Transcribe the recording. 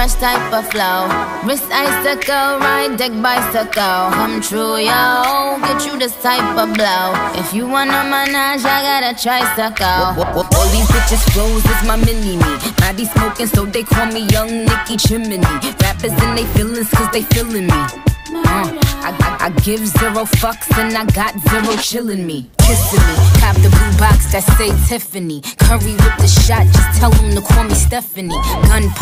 fresh type of flow. Wrist icicle, ride deck bicycle. Come true, yo, get you this type of blow. If you wanna manage, I got a tricycle. All these bitches flows is my mini-me. Body smoking, so they call me Young Nicki Chimney. Rappers in they feelings, cause they feeling me. I give 0 fucks and I got 0 chillin' me. Kissing me, cop the blue box that say Tiffany. Curry with the shot, just tell them to call me Stephanie. Gun